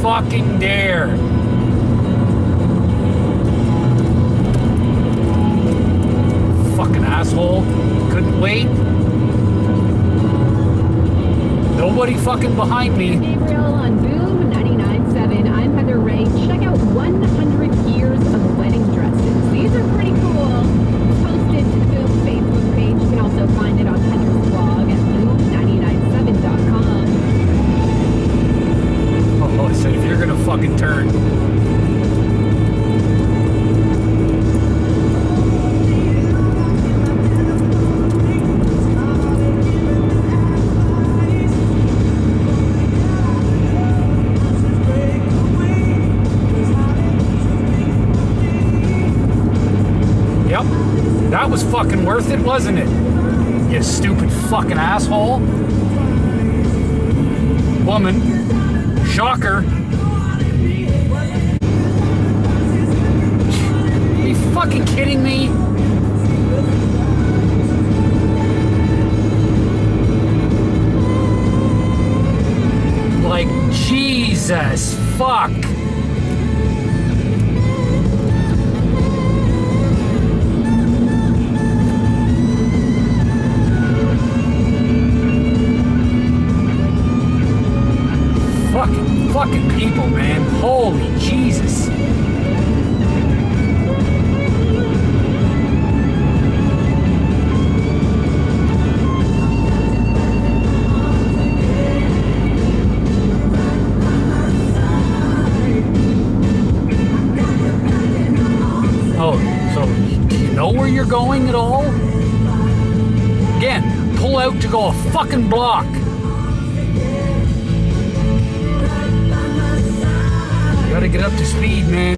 fucking dare. Fucking asshole. Couldn't wait. Nobody fucking behind me. Gabriel on Boom 99.7. I'm Heather Ray. Check out 100 Years of Wedding Dresses. These are pretty cool. Posted to the Boom Facebook page. You can also find it on Heather's blog at boom997.com. Oh, I said if you're gonna fucking turn. That was fucking worth it, wasn't it? You stupid fucking asshole. Woman. Shocker. Are you fucking kidding me? Like, Jesus, fuck. Fucking people, man. Holy Jesus. Oh, so do you know where you're going at all? Again, pull out to go a fucking block. Gotta get up to speed, man.